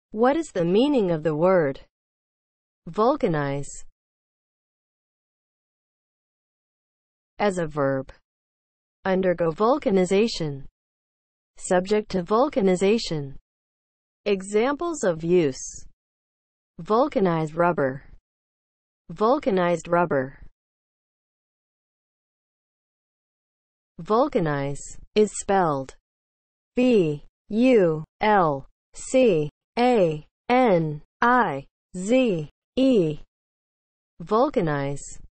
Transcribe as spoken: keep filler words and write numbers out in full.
What is the meaning of the word vulcanize? As a verb, undergo vulcanization. Subject to vulcanization. Examples of use: vulcanized rubber, vulcanized rubber. Vulcanize is spelled V U L C A N I Z E. Vulcanize.